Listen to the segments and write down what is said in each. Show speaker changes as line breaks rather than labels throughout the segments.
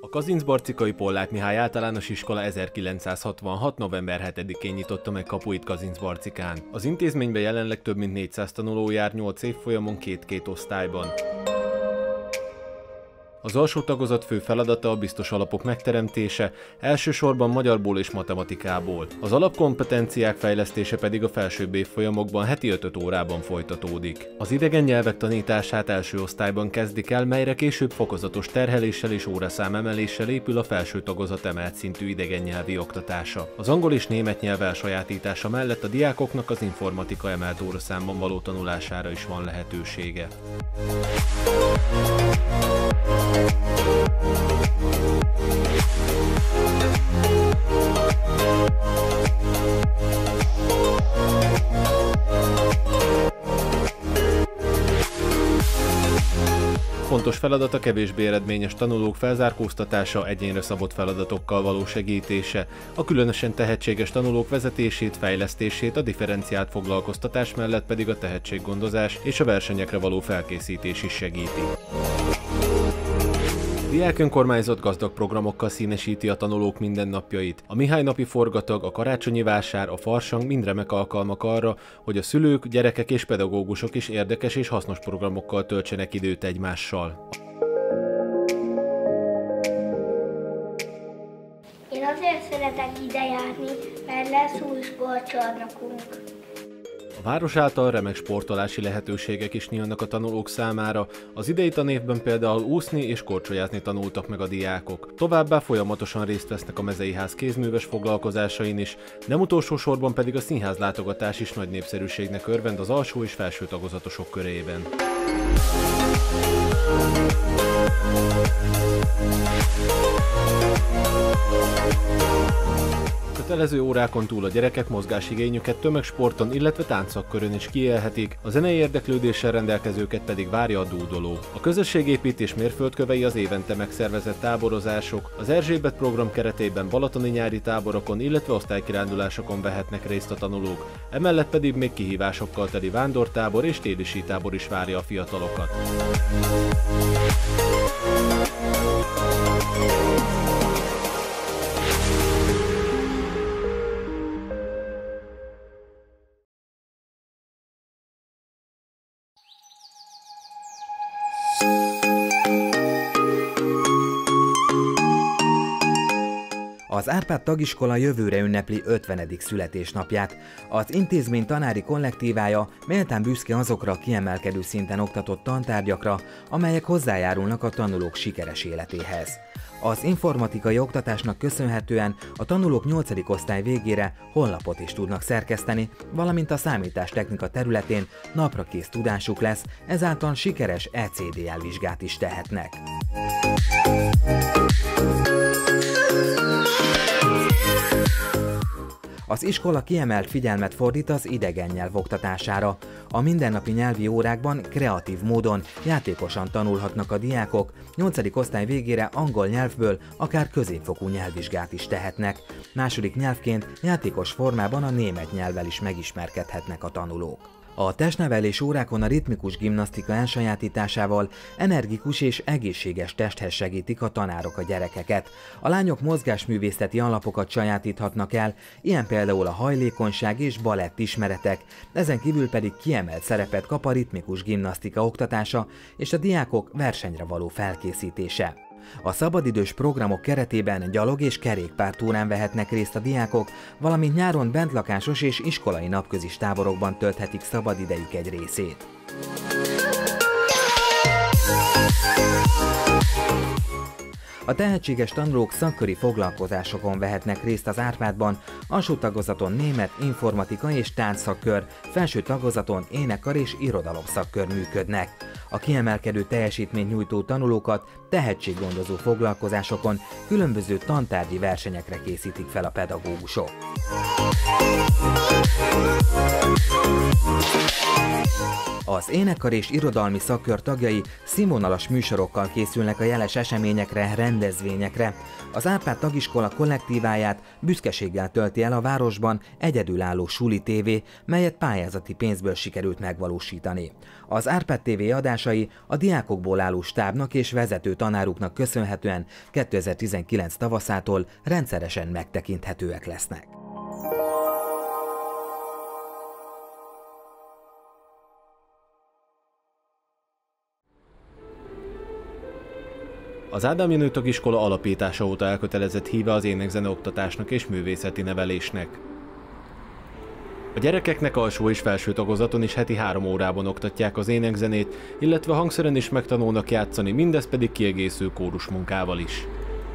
A Kazincbarcikai Pollák Mihály Általános Iskola 1966. november 7-én nyitotta meg kapuit Kazincbarcikán. Az intézményben jelenleg több mint 400 tanuló jár 8 évfolyamon két osztályban. Az alsó tagozat fő feladata a biztos alapok megteremtése, elsősorban magyarból és matematikából. Az alapkompetenciák fejlesztése pedig a felsőbb évfolyamokban heti 5 órában folytatódik. Az idegen nyelvek tanítását első osztályban kezdik el, melyre később fokozatos terheléssel és óraszám emeléssel épül a felső tagozat emelt szintű idegen nyelvi oktatása. Az angol és német nyelv elsajátítása mellett a diákoknak az informatika emelt óraszámban való tanulására is van lehetősége. Fontos feladat a kevésbé eredményes tanulók felzárkóztatása, egyénre szabott feladatokkal való segítése, a különösen tehetséges tanulók vezetését, fejlesztését, a differenciált foglalkoztatás mellett pedig a tehetséggondozás és a versenyekre való felkészítés is segíti. A diák önkormányzat gazdag programokkal színesíti a tanulók mindennapjait. A Mihály napi forgatag, a karácsonyi vásár, a farsang mind remek alkalmak arra, hogy a szülők, gyerekek és pedagógusok is érdekes és hasznos programokkal töltsenek időt egymással.
Én azért szeretek ide járni, mert lesz új sportcsarnokunk.
A város által remek sportolási lehetőségek is nyílnak a tanulók számára, az idei tanévben például úszni és korcsolyázni tanultak meg a diákok. Továbbá folyamatosan részt vesznek a mezei ház kézműves foglalkozásain is, nem utolsó sorban pedig a színház látogatás is nagy népszerűségnek örvend az alsó és felső tagozatosok körében. Kötelező órákon túl a gyerekek mozgásigényüket tömegsporton, illetve táncsakkörön is kiélhetik, a zenei érdeklődéssel rendelkezőket pedig várja a dúdoló. A közösségépítés mérföldkövei az évente megszervezett táborozások, az Erzsébet program keretében balatoni nyári táborokon, illetve osztálykirándulásokon vehetnek részt a tanulók, emellett pedig még kihívásokkal teli vándortábor és téli sítábor is várja a fiatalokat.
Az Árpád tagiskola jövőre ünnepli 50. születésnapját. Az intézmény tanári kollektívája méltán büszke azokra a kiemelkedő szinten oktatott tantárgyakra, amelyek hozzájárulnak a tanulók sikeres életéhez. Az informatikai oktatásnak köszönhetően a tanulók 8. osztály végére honlapot is tudnak szerkeszteni, valamint a számítástechnika területén naprakész tudásuk lesz, ezáltal sikeres ECDL vizsgát is tehetnek. Az iskola kiemelt figyelmet fordít az idegen nyelv oktatására. A mindennapi nyelvi órákban kreatív módon, játékosan tanulhatnak a diákok, 8. osztály végére angol nyelvből akár középfokú nyelvvizsgát is tehetnek. Második nyelvként játékos formában a német nyelvvel is megismerkedhetnek a tanulók. A testnevelés órákon a ritmikus gimnasztika elsajátításával energikus és egészséges testhez segítik a tanárok a gyerekeket. A lányok mozgásművészeti alapokat sajátíthatnak el, ilyen például a hajlékonyság és balett ismeretek, ezen kívül pedig kiemelt szerepet kap a ritmikus gimnasztika oktatása és a diákok versenyre való felkészítése. A szabadidős programok keretében gyalog- és kerékpártúrán vehetnek részt a diákok, valamint nyáron bentlakásos és iskolai napközis táborokban tölthetik szabadidejük egy részét. A tehetséges tanulók szakköri foglalkozásokon vehetnek részt az Árpádban, alsó tagozaton német, informatika és táncszakkör, felső tagozaton énekkar és irodalom szakkör működnek. A kiemelkedő teljesítményt nyújtó tanulókat tehetséggondozó foglalkozásokon, különböző tantárgyi versenyekre készítik fel a pedagógusok. Az énekkar és irodalmi szakkör tagjai színvonalas műsorokkal készülnek a jeles eseményekre, rendezvényekre. Az Árpád tagiskola kollektíváját büszkeséggel tölti el a városban egyedülálló Suli TV, melyet pályázati pénzből sikerült megvalósítani. Az Árpád TV adásai a diákokból álló stábnak és vezető tanáruknak köszönhetően 2019 tavaszától rendszeresen megtekinthetőek lesznek.
Az Ádám Jenő tagiskola alapítása óta elkötelezett híve az ének-zene oktatásnak és művészeti nevelésnek. A gyerekeknek alsó és felső tagozaton is heti 3 órában oktatják az énekzenét, illetve hangszeren is megtanulnak játszani, mindez pedig kiegészülő kórusmunkával is.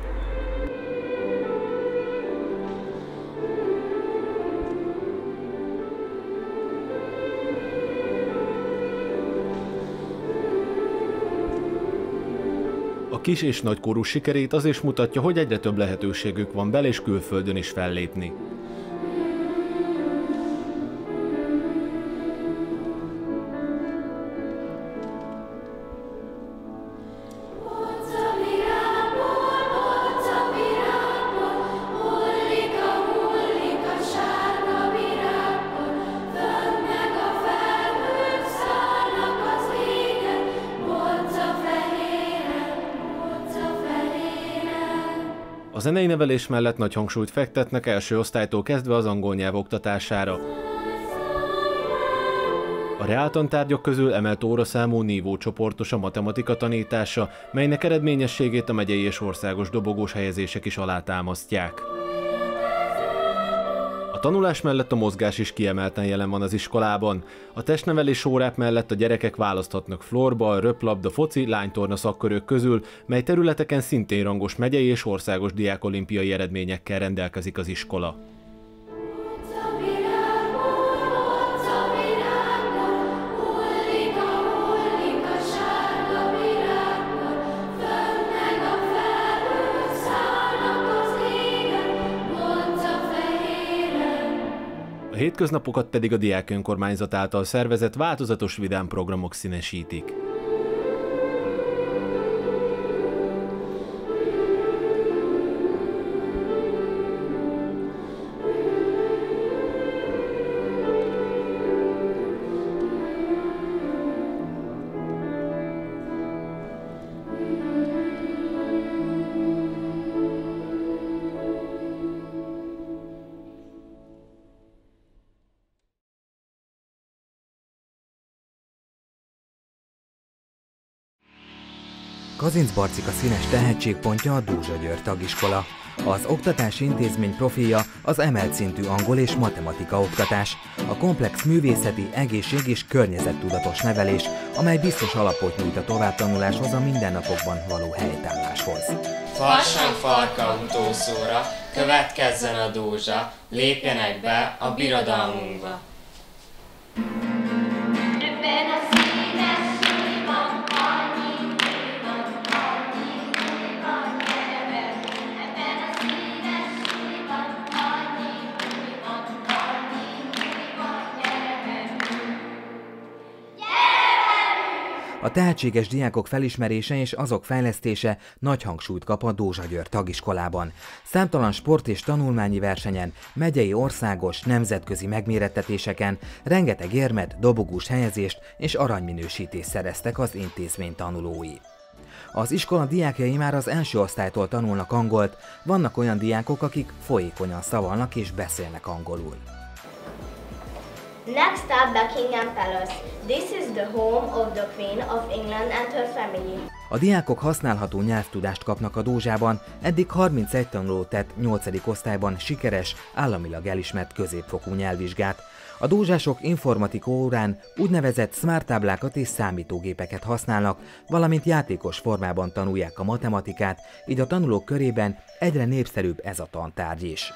A kis és nagy kórus sikerét az is mutatja, hogy egyre több lehetőségük van bel- és külföldön is fellépni. A zenei nevelés mellett nagy hangsúlyt fektetnek első osztálytól kezdve az angol nyelv oktatására. A reáltantárgyak közül emelt óraszámú nívócsoportos a matematika tanítása, melynek eredményességét a megyei és országos dobogós helyezések is alátámasztják. A tanulás mellett a mozgás is kiemelten jelen van az iskolában. A testnevelés órák mellett a gyerekek választhatnak florball, röplabda, foci, lánytorna szakkörök közül, mely területeken szintén rangos megyei és országos diákolimpiai eredményekkel rendelkezik az iskola. A hétköznapokat pedig a diák önkormányzat által szervezett változatos vidám programok színesítik.
Kazincbarcika színes tehetségpontja a Dózsa György tagiskola. Az oktatási intézmény profilja az emelt szintű angol és matematika oktatás, a komplex művészeti, egészség és környezettudatos nevelés, amely biztos alapot nyújt a továbbtanuláshoz, a mindennapokban való helytálláshoz.
Farsang farka utószóra, következzen a Dózsa, lépjenek be a birodalmunkba!
A tehetséges diákok felismerése és azok fejlesztése nagy hangsúlyt kap a Dózsa György tagiskolában. Számtalan sport- és tanulmányi versenyen, megyei, országos, nemzetközi megmérettetéseken rengeteg érmet, dobogós helyezést és aranyminősítést szereztek az intézmény tanulói. Az iskola diákjai már az első osztálytól tanulnak angolt, vannak olyan diákok, akik folyékonyan szavalnak és beszélnek angolul.
Next up, Buckingham Palace. This is the home of the Queen of England and her family.
A diákok használható nyelvtudást kapnak a Dózsában, eddig 31 tanuló tett 8. osztályban sikeres, államilag elismert középfokú nyelvvizsgát. A dózsások informatika órán úgynevezett smart táblákat és számítógépeket használnak, valamint játékos formában tanulják a matematikát, így a tanulók körében egyre népszerűbb ez a tantárgy is.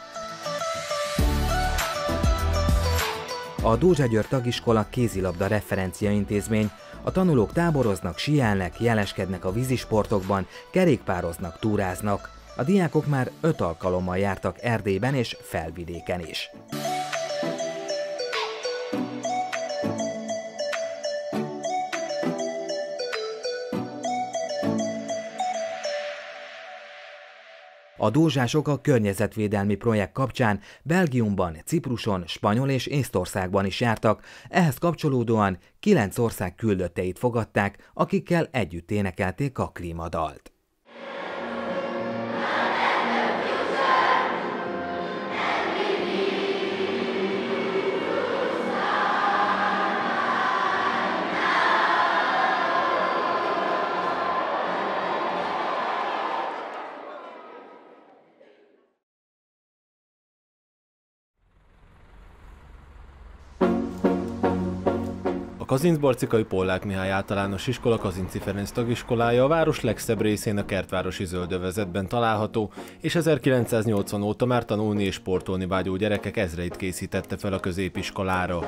A Dózsa György tagiskola kézilabda referencia intézmény. A tanulók táboroznak, síelnek, jeleskednek a vízisportokban, kerékpároznak, túráznak. A diákok már 5 alkalommal jártak Erdélyben és Felvidéken is. A dózsások a környezetvédelmi projekt kapcsán Belgiumban, Cipruson, Spanyol és Észtországban is jártak, ehhez kapcsolódóan 9 ország küldötteit fogadták, akikkel együtt énekelték a klímadalt.
A Kazincbarcikai Pollák Mihály Általános Iskola Kazinczy Ferenc tagiskolája a város legszebb részén a kertvárosi zöldövezetben található, és 1980 óta már tanulni és sportolni vágyó gyerekek ezreit készítette fel a középiskolára.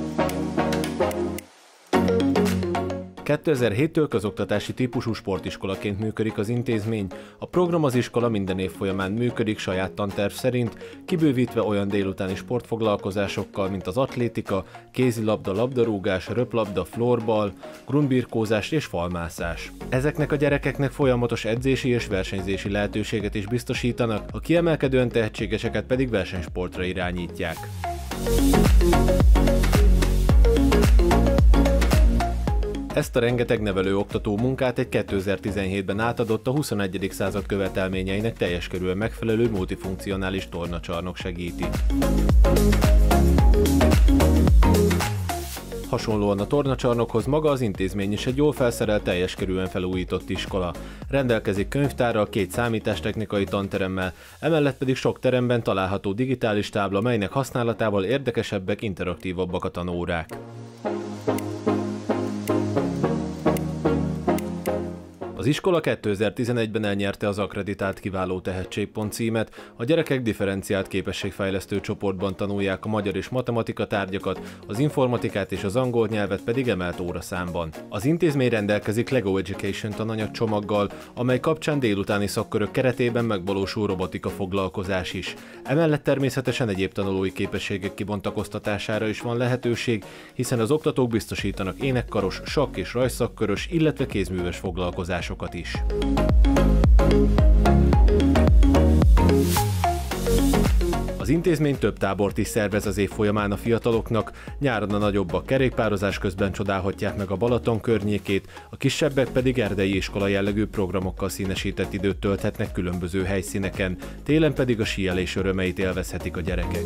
2007-től közoktatási típusú sportiskolaként működik az intézmény. A program az iskola minden év folyamán működik saját tanterv szerint, kibővítve olyan délutáni sportfoglalkozásokkal, mint az atlétika, kézilabda, labdarúgás, röplabda, floorball, grundbirkózás és falmászás. Ezeknek a gyerekeknek folyamatos edzési és versenyzési lehetőséget is biztosítanak, a kiemelkedően tehetségeseket pedig versenysportra irányítják. Ezt a rengeteg nevelő-oktató munkát egy 2017-ben átadott a 21. század követelményeinek teljes körűen megfelelő multifunkcionális tornacsarnok segíti. Hasonlóan a tornacsarnokhoz maga az intézmény is egy jól felszerelt, teljes körűen felújított iskola. Rendelkezik könyvtárral, 2 számítástechnikai tanteremmel, emellett pedig sok teremben található digitális tábla, melynek használatával érdekesebbek, interaktívabbak a tanórák. Az iskola 2011-ben elnyerte az akkreditált kiváló tehetségpont címet, a gyerekek differenciált képességfejlesztő csoportban tanulják a magyar és matematika tárgyakat, az informatikát és az angol nyelvet pedig emelt óraszámban. Az intézmény rendelkezik Lego Education tananyagcsomaggal, amely kapcsán délutáni szakkörök keretében megvalósul robotika foglalkozás is. Emellett természetesen egyéb tanulói képességek kibontakoztatására is van lehetőség, hiszen az oktatók biztosítanak énekkaros, sakk- és rajzszakkörös, illetve kézműves foglalkozásokat is. Az intézmény több tábort is szervez az év folyamán a fiataloknak, nyáron a nagyobbak kerékpározás közben csodálhatják meg a Balaton környékét, a kisebbek pedig erdei iskola jellegű programokkal színesített időt tölthetnek különböző helyszíneken, télen pedig a síelés örömeit élvezhetik a gyerekek.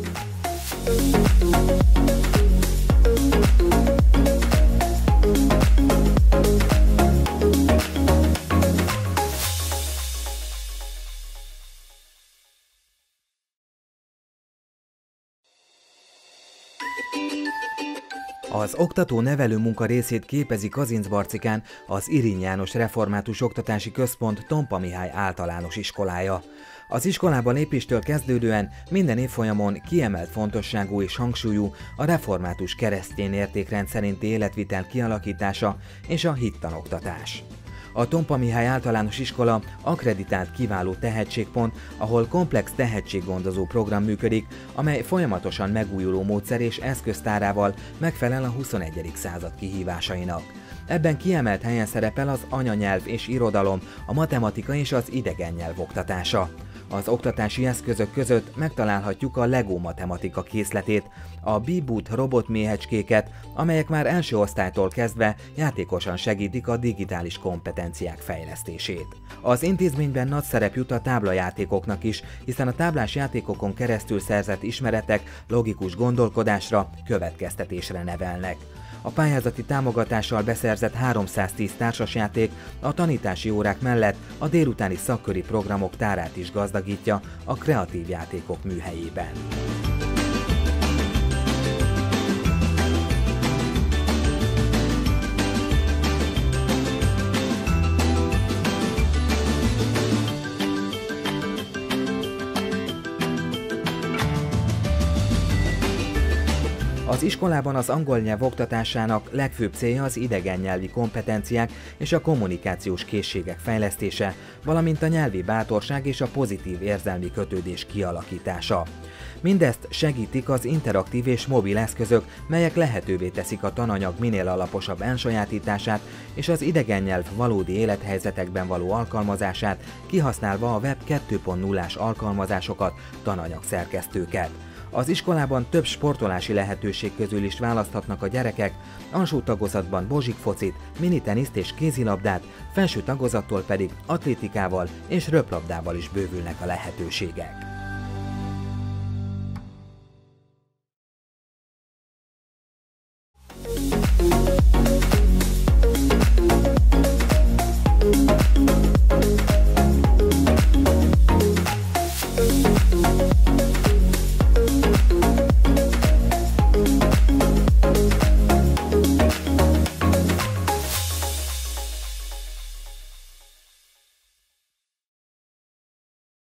Az oktató-nevelő munka részét képezi Kazincbarcikán az Iriny János Református Oktatási Központ Tompa Mihály Általános Iskolája. Az iskolában lépéstől kezdődően minden évfolyamon kiemelt fontosságú és hangsúlyú a református keresztény értékrend szerinti életvitel kialakítása és a hittanoktatás. A Tompa Mihály Általános Iskola akkreditált kiváló tehetségpont, ahol komplex tehetséggondozó program működik, amely folyamatosan megújuló módszer és eszköztárával megfelel a 21. század kihívásainak. Ebben kiemelt helyen szerepel az anyanyelv és irodalom, a matematika és az idegen nyelv oktatása. Az oktatási eszközök között megtalálhatjuk a Lego matematika készletét, a B-Boot robotméhecskéket, amelyek már első osztálytól kezdve játékosan segítik a digitális kompetenciák fejlesztését. Az intézményben nagy szerep jut a táblajátékoknak is, hiszen a táblás játékokon keresztül szerzett ismeretek logikus gondolkodásra, következtetésre nevelnek. A pályázati támogatással beszerzett 310 társasjáték a tanítási órák mellett a délutáni szakköri programok tárát is gazdagítja a kreatív játékok műhelyében. Az iskolában az angol nyelv oktatásának legfőbb célja az idegen nyelvi kompetenciák és a kommunikációs készségek fejlesztése, valamint a nyelvi bátorság és a pozitív érzelmi kötődés kialakítása. Mindezt segítik az interaktív és mobil eszközök, melyek lehetővé teszik a tananyag minél alaposabb elsajátítását és az idegen nyelv valódi élethelyzetekben való alkalmazását, kihasználva a Web 2.0-ás alkalmazásokat, tananyagszerkesztőket. Az iskolában több sportolási lehetőség közül is választhatnak a gyerekek, alsó tagozatban bozsikfocit, miniteniszt és kézilabdát, felső tagozattól pedig atlétikával és röplabdával is bővülnek a lehetőségek.